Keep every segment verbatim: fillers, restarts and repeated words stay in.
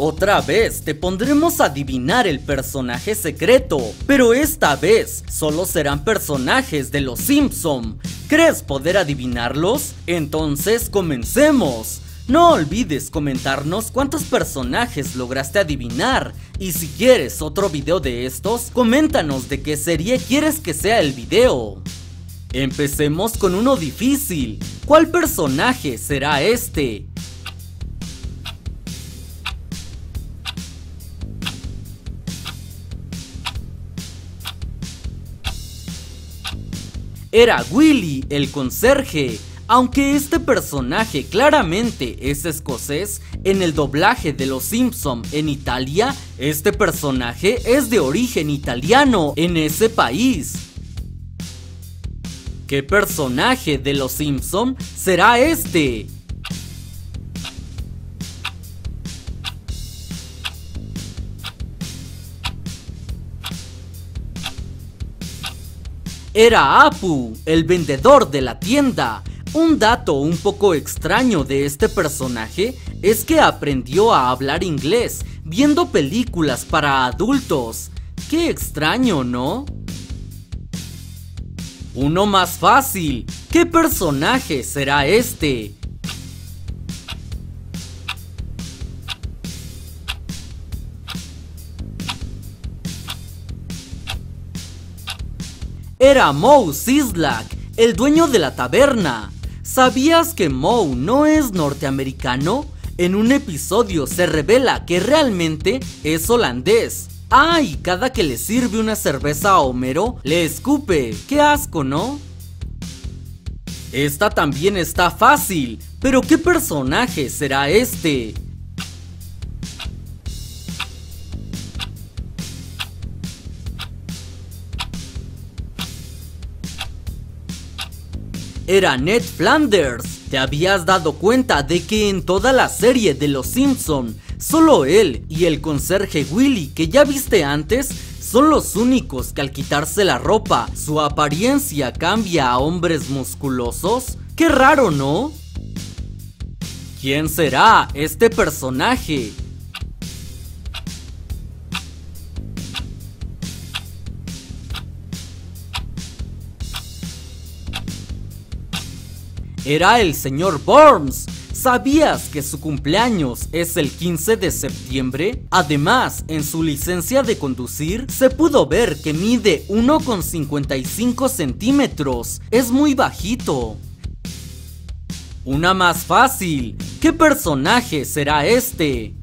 Otra vez te pondremos a adivinar el personaje secreto, pero esta vez solo serán personajes de los Simpson. ¿Crees poder adivinarlos? Entonces comencemos. No olvides comentarnos cuántos personajes lograste adivinar, y si quieres otro video de estos, coméntanos de qué serie quieres que sea el video. Empecemos con uno difícil. ¿Cuál personaje será este? Era Willy, el conserje. Aunque este personaje claramente es escocés, en el doblaje de Los Simpson en Italia, este personaje es de origen italiano en ese país. ¿Qué personaje de Los Simpson será este? Era Apu, el vendedor de la tienda. Un dato un poco extraño de este personaje es que aprendió a hablar inglés viendo películas para adultos. Qué extraño, ¿no? Uno más fácil. ¿Qué personaje será este? Era Moe Szyslak, el dueño de la taberna. ¿Sabías que Moe no es norteamericano? En un episodio se revela que realmente es holandés. Ah, y cada que le sirve una cerveza a Homero, le escupe. ¡Qué asco!, ¿no? Esta también está fácil, pero ¿qué personaje será este? Era Ned Flanders. ¿Te habías dado cuenta de que en toda la serie de Los Simpson, solo él y el conserje Willy, que ya viste antes, son los únicos que al quitarse la ropa, su apariencia cambia a hombres musculosos? ¡Qué raro!, ¿no? ¿Quién será este personaje? Era el señor Burns. ¿Sabías que su cumpleaños es el quince de septiembre? Además, en su licencia de conducir se pudo ver que mide uno coma cincuenta y cinco centímetros. Es muy bajito. Una más fácil. ¿Qué personaje será este?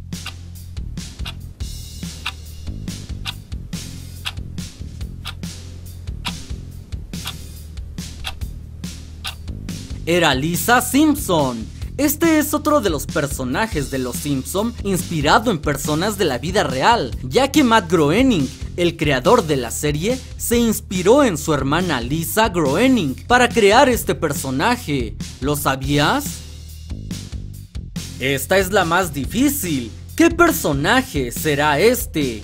Era Lisa Simpson. Este es otro de los personajes de Los Simpson inspirado en personas de la vida real, ya que Matt Groening, el creador de la serie, se inspiró en su hermana Lisa Groening para crear este personaje. ¿Lo sabías? Esta es la más difícil. ¿Qué personaje será este?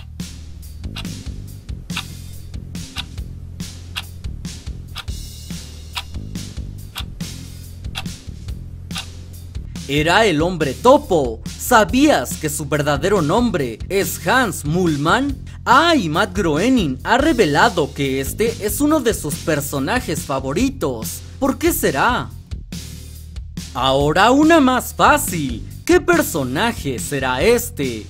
Era el hombre topo. ¿Sabías que su verdadero nombre es Hans Mullmann? Ah, y Matt Groening ha revelado que este es uno de sus personajes favoritos. ¿Por qué será? Ahora una más fácil. ¿Qué personaje será este?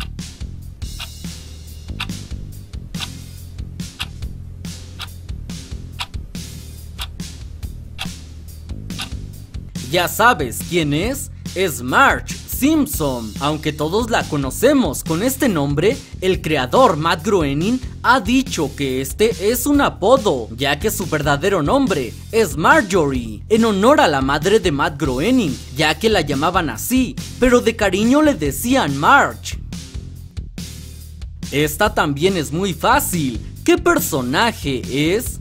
¿Ya sabes quién es? Es Marge Simpson. Aunque todos la conocemos con este nombre, el creador Matt Groening ha dicho que este es un apodo, ya que su verdadero nombre es Marjorie, en honor a la madre de Matt Groening, ya que la llamaban así, pero de cariño le decían Marge. Esta también es muy fácil. ¿Qué personaje es?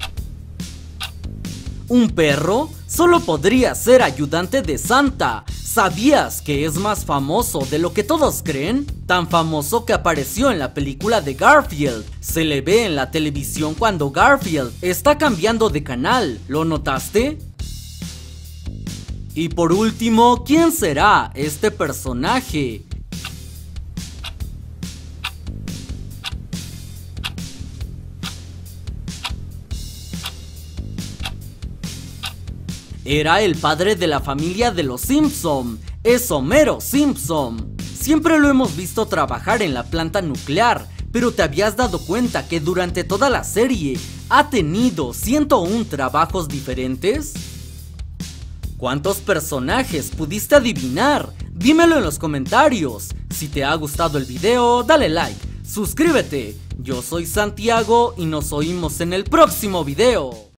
¿Un perro? Solo podría ser ayudante de Santa. ¿Sabías que es más famoso de lo que todos creen? Tan famoso que apareció en la película de Garfield. Se le ve en la televisión cuando Garfield está cambiando de canal. ¿Lo notaste? Y por último, ¿quién será este personaje? Era el padre de la familia de los Simpson, es Homero Simpson. Siempre lo hemos visto trabajar en la planta nuclear, pero ¿te habías dado cuenta que durante toda la serie ha tenido ciento uno trabajos diferentes? ¿Cuántos personajes pudiste adivinar? Dímelo en los comentarios. Si te ha gustado el video, dale like, suscríbete. Yo soy Santiago y nos oímos en el próximo video.